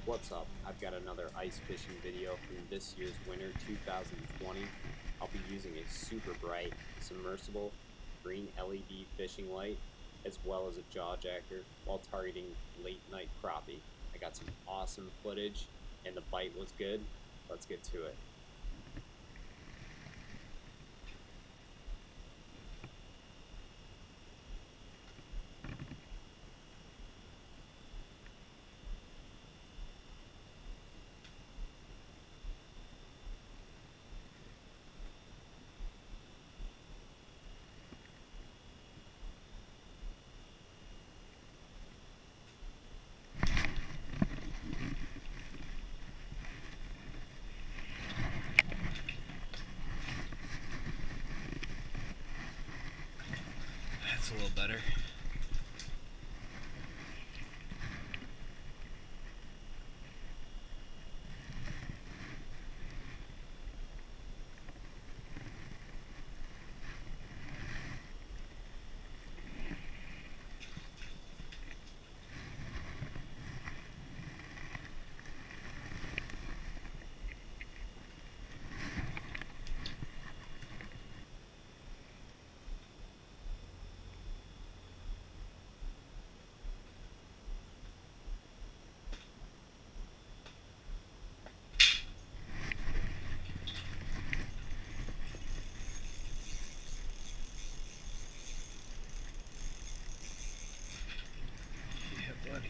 What's up? I've got another ice fishing video from this year's winter 2020. I'll be using a super bright submersible green LED fishing light as well as a jaw jacker while targeting late night crappie. I got some awesome footage and the bite was good. Let's get to it. That's a little better. Yeah, buddy.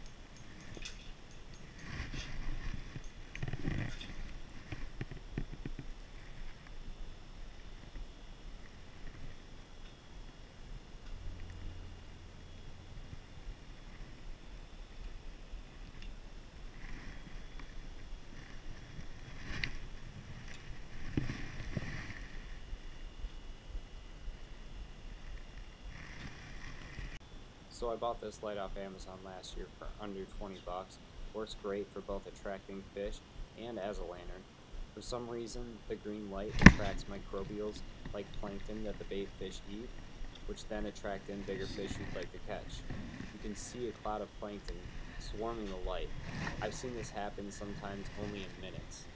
So I bought this light off Amazon last year for under 20 bucks. Works great for both attracting fish and as a lantern. For some reason, the green light attracts microbials like plankton that the bait fish eat, which then attract in bigger fish you'd like to catch. You can see a cloud of plankton swarming the light. I've seen this happen sometimes only in minutes.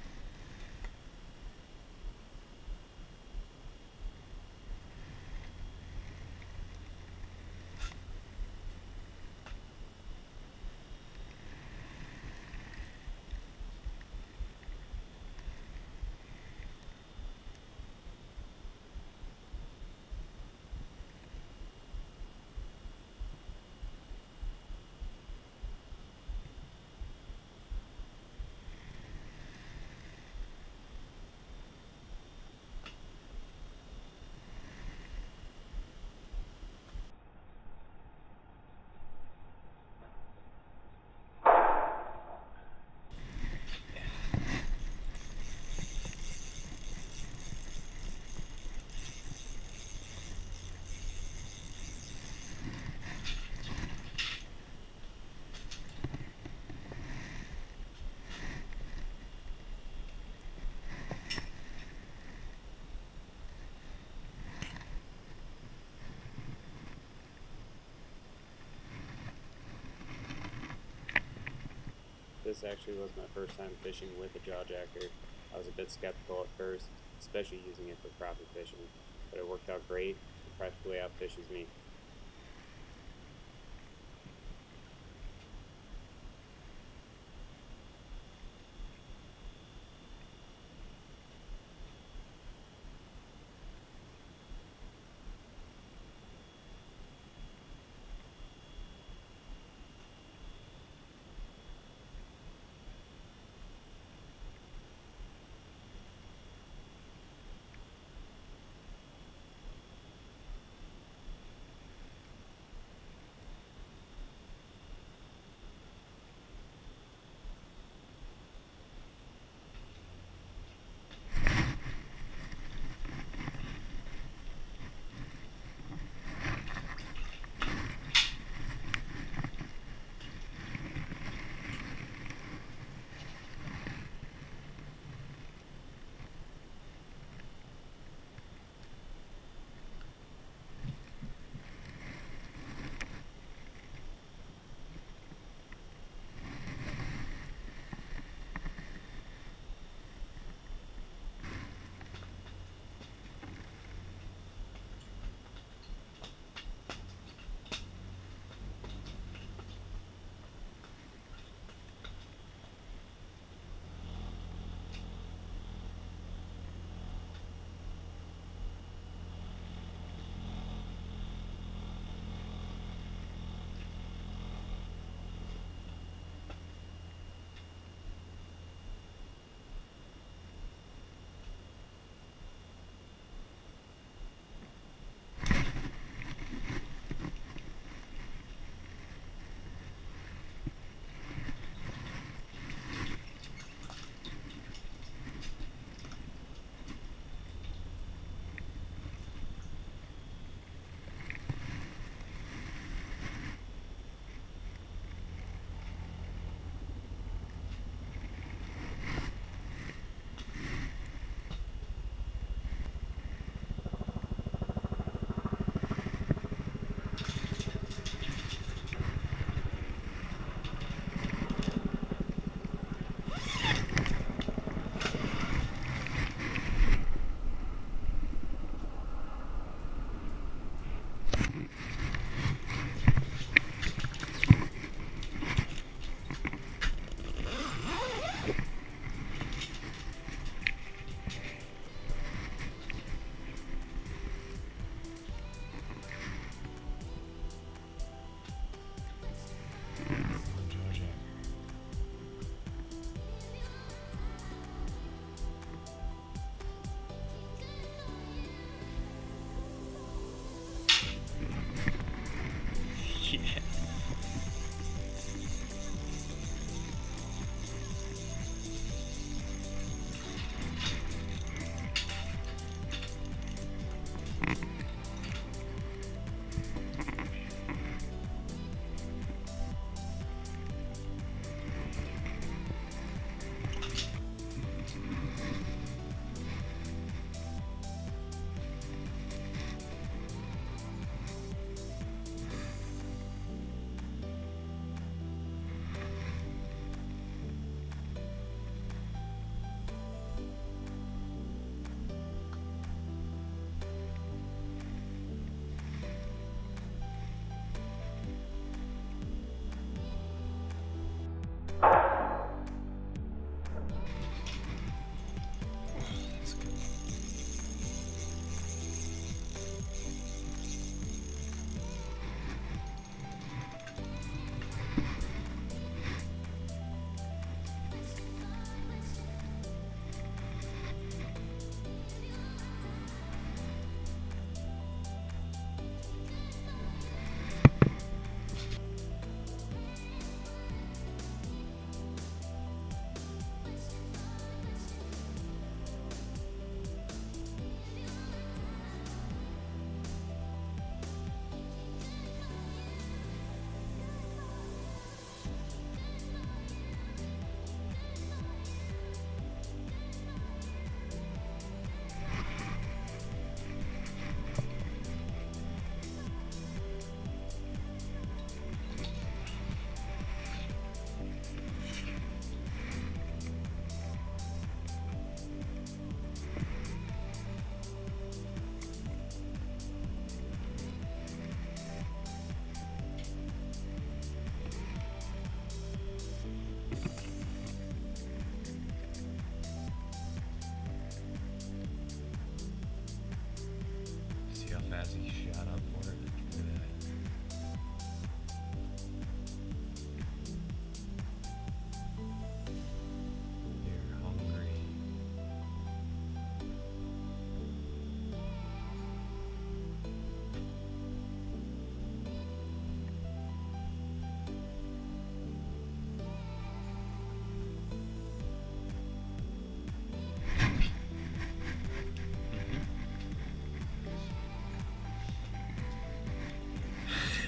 This actually was my first time fishing with a jaw jacker. I was a bit skeptical at first, especially using it for crappie fishing, but it worked out great. It practically outfishes me.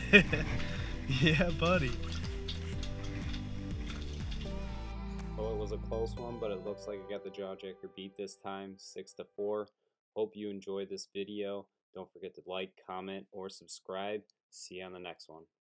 Yeah, buddy. Well, it was a close one, but it looks like I got the Jawjacker beat this time, 6-4. Hope you enjoyed this video. Don't forget to like, comment, or subscribe. See you on the next one.